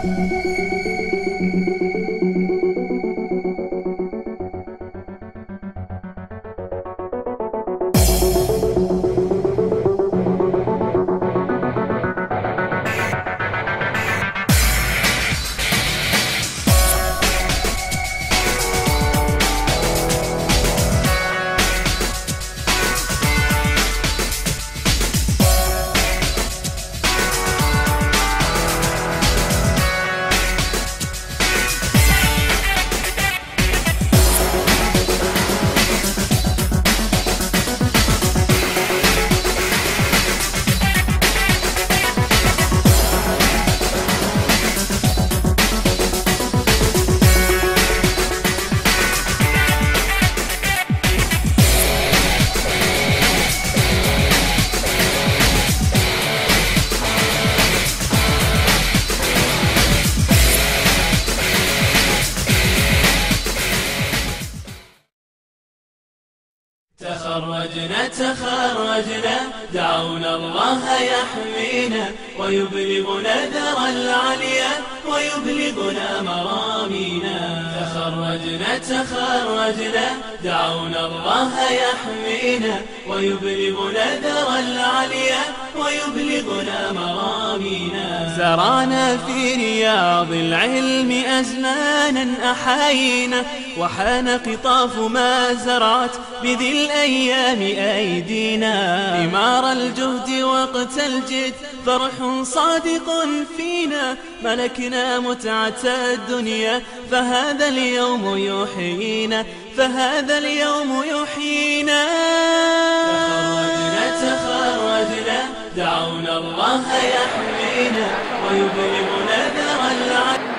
تخرجنا دعونا الله يحمينا ويبلغنا ذرى العليا ويبلغنا مرامينا. تخرجنا دعونا الله يحمينا ويبلغنا ذرى العليا ويبلغنا مرامينا. زرعنا في رياض العلم أزمانا أحايينا وحان قطاف ما زرعت بذي الأيام أيدينا. ثمار الجهد وقت الجد فرح صادق فينا ملكنا متعة الدنيا فهذا اليوم يحيينا تخرجنا دعونا الله يحمينا ويبلغنا ذرى العليا.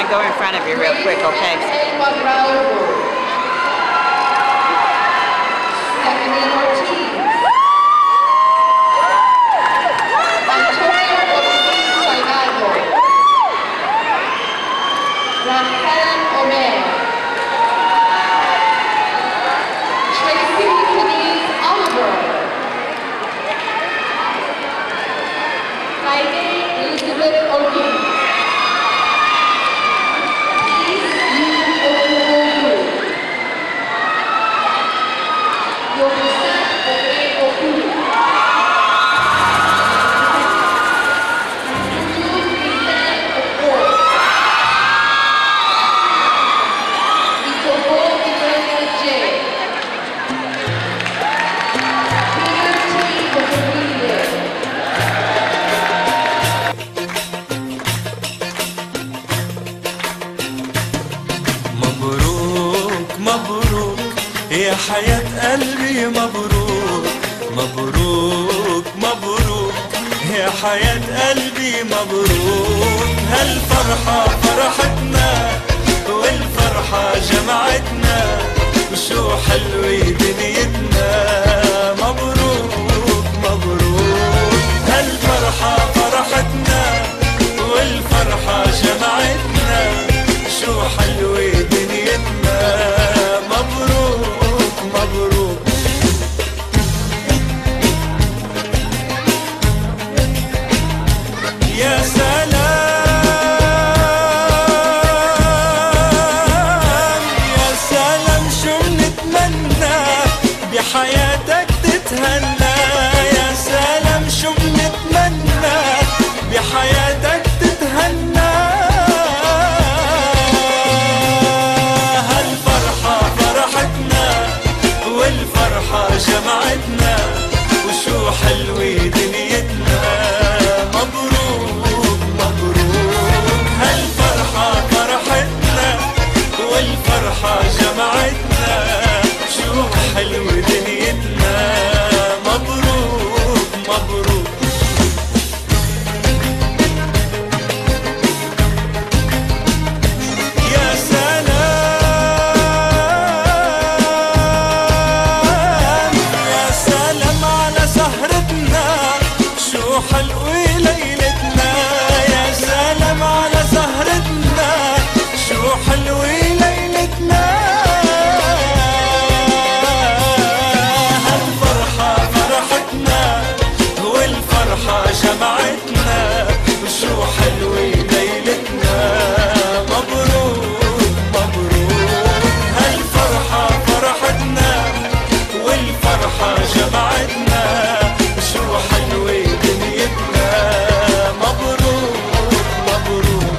go in front of you real quick, okay? Stephanie Ortiz. Antonio Ortiz Salgado. Raquel Omer. Tracy Denise Oliver. Heidi Elizabeth Ortiz. مبروك يا حياة قلبي، مبروك مبروك مبروك يا حياة قلبي، مبروك. هالفرحة فرحتنا والفرحة جمعتنا، وشو حلوة دنيتنا. مبروك مبروك هالفرحة فرحتنا والفرحة جمعتنا، شو حلوة دنيتنا. مبروك مبروك. يا سلام يا سلام شو بنتمنى بحياتك تتهنى. يا سلام شو بنتمنى بحياتك تتهنى. والفرحة جمعتنا، وشو حلوة دنيتنا. مبروك مبروك هالفرحة فرحتنا والفرحة جمعتنا، شو حلوة دنيتنا. مبروك مبروك. يا سلام على سهرتنا، شو حلوة ليلتنا. يا سلام على سهرتنا، شو حلوة ليلتنا. هالفرحة فرحتنا والفرحة جمعتنا، وشو حلوة ليلتنا. مبروك مبروك هالفرحة فرحتنا والفرحة جمعتنا، شو حلوة دنيتنا. مبروك مبروك.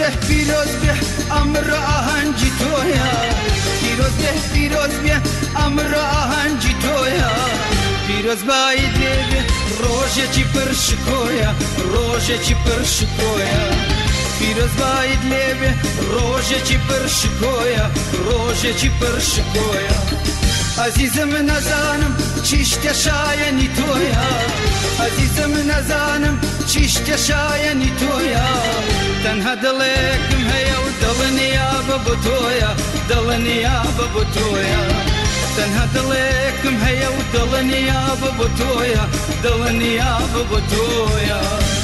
پیروز به امر آهنجی تویا پیروز به امر آهنجی تویا پیروز باید به روژه چی پرشکویا روژه چی پرشکویا پیروز باید به روژه چی پرشکویا روژه چی پرشکویا عزیزم نزانم چیشت شایانی تویا عزیزم نزانم چیشت شایانی تویا تنها دلکم هیا و دلنیا ببو تویا دلنیا ببو تویا تنها دلکم هیا و دلنیا ببو تویا دلنیا ببو تویا